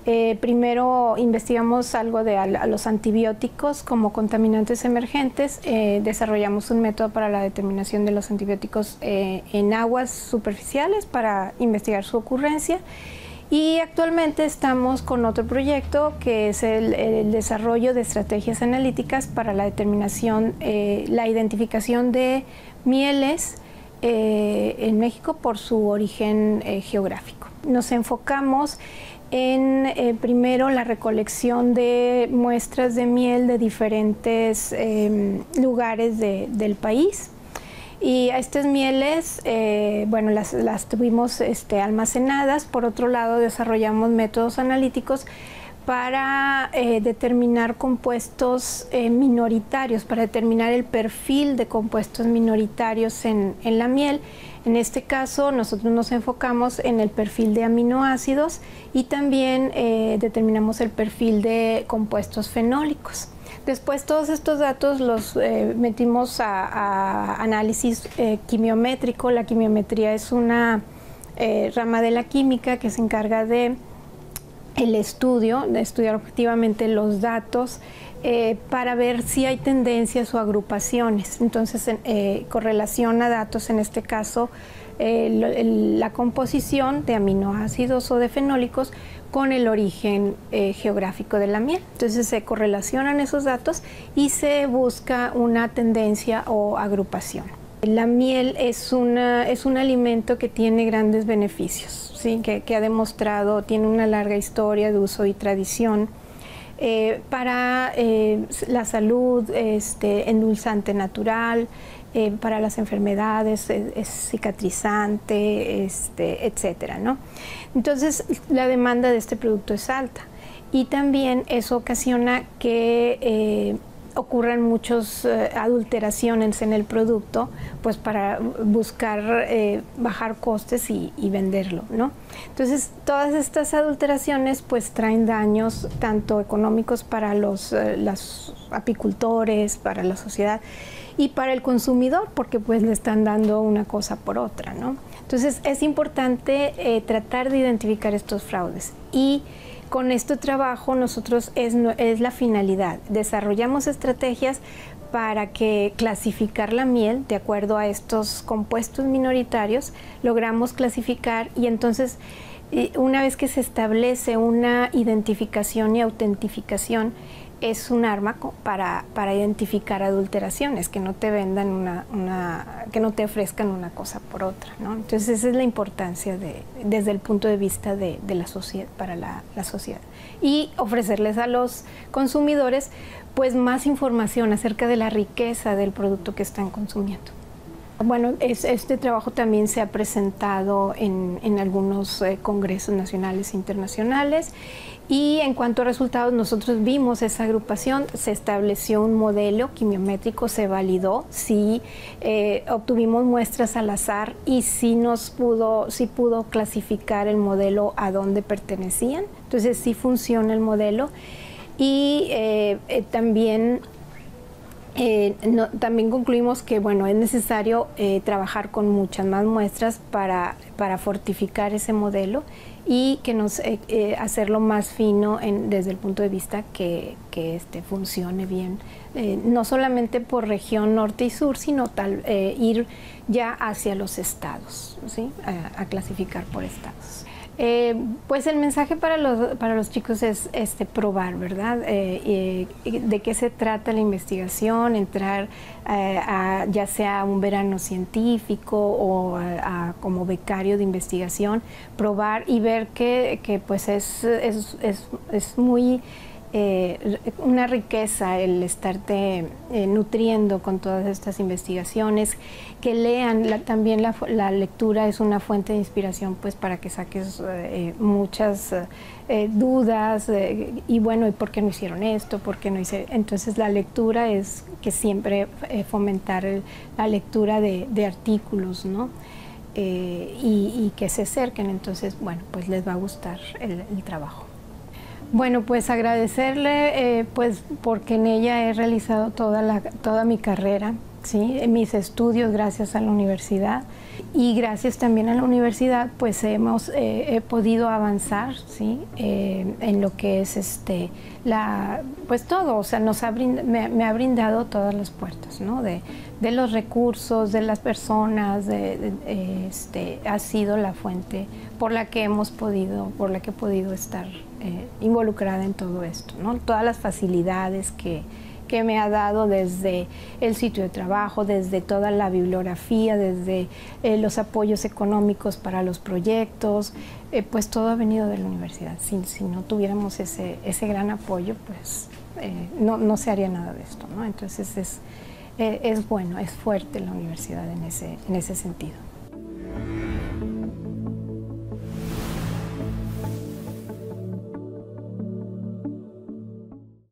Primero investigamos algo de a los antibióticos como contaminantes emergentes. Desarrollamos un método para la determinación de los antibióticos en aguas superficiales para investigar su ocurrencia. Y actualmente estamos con otro proyecto que es el desarrollo de estrategias analíticas para la determinación, la identificación de mieles en México por su origen geográfico. Nos enfocamos en primero la recolección de muestras de miel de diferentes lugares del país. Y a estas mieles, bueno, las tuvimos almacenadas. Por otro lado, desarrollamos métodos analíticos para determinar compuestos minoritarios, para determinar el perfil de compuestos minoritarios en la miel. En este caso, nosotros nos enfocamos en el perfil de aminoácidos y también determinamos el perfil de compuestos fenólicos. Después todos estos datos los metimos a análisis quimiométrico. La quimiometría es una rama de la química que se encarga de estudiar objetivamente los datos para ver si hay tendencias o agrupaciones. Entonces correlaciona datos, en este caso la composición de aminoácidos o de fenólicos con el origen geográfico de la miel. Entonces se correlacionan esos datos y se busca una tendencia o agrupación. La miel es un alimento que tiene grandes beneficios, ¿sí? que ha demostrado, tiene una larga historia de uso y tradición. Para la salud, endulzante natural, para las enfermedades, es cicatrizante, etcétera, ¿no? Entonces, la demanda de este producto es alta y también eso ocasiona que ocurran muchas adulteraciones en el producto, pues para buscar bajar costes y venderlo, ¿no? Entonces, todas estas adulteraciones pues traen daños tanto económicos para los apicultores, para la sociedad y para el consumidor, porque pues le están dando una cosa por otra, ¿no? Entonces, es importante tratar de identificar estos fraudes y con este trabajo nosotros es la finalidad. Desarrollamos estrategias para que clasificar la miel de acuerdo a estos compuestos minoritarios, logramos clasificar y entonces una vez que se establece una identificación y autentificación, es un arma para identificar adulteraciones, que no te vendan que no te ofrezcan una cosa por otra, ¿no? Entonces esa es la importancia desde el punto de vista de la sociedad, para la sociedad. Y ofrecerles a los consumidores pues más información acerca de la riqueza del producto que están consumiendo. Bueno, este trabajo también se ha presentado en algunos congresos nacionales e internacionales y en cuanto a resultados nosotros vimos esa agrupación, se estableció un modelo quimiométrico, se validó, sí obtuvimos muestras al azar y sí pudo clasificar el modelo a dónde pertenecían, entonces sí funciona el modelo y también concluimos que bueno, es necesario trabajar con muchas más muestras para fortificar ese modelo y que hacerlo más fino desde el punto de vista que funcione bien, no solamente por región norte y sur, sino ir ya hacia los estados, ¿sí? a clasificar por estados. Pues el mensaje para los chicos es probar, ¿verdad? De qué se trata la investigación, entrar ya sea a un verano científico o como becario de investigación, probar y ver que pues es muy una riqueza el estarte nutriendo con todas estas investigaciones, que lean, también la lectura es una fuente de inspiración pues para que saques muchas dudas y bueno, ¿y por qué no hicieron esto? ¿Por qué no hice? Entonces la lectura es que siempre fomentar la lectura de artículos, ¿no? Y que se acerquen, entonces bueno, pues les va a gustar el trabajo. Bueno, pues agradecerle pues porque en ella he realizado toda mi carrera. ¿sí? Mis estudios gracias a la universidad, y gracias también a la universidad pues he podido avanzar, ¿sí? En lo que es pues todo, o sea, me ha brindado todas las puertas, ¿no? De los recursos, de las personas, ha sido la fuente por la que he podido estar involucrada en todo esto, ¿no? Todas las facilidades que me ha dado, desde el sitio de trabajo, desde toda la bibliografía, desde los apoyos económicos para los proyectos, pues todo ha venido de la universidad. Si no tuviéramos ese gran apoyo, pues no se haría nada de esto, ¿no? Entonces es bueno, es fuerte la universidad en ese sentido.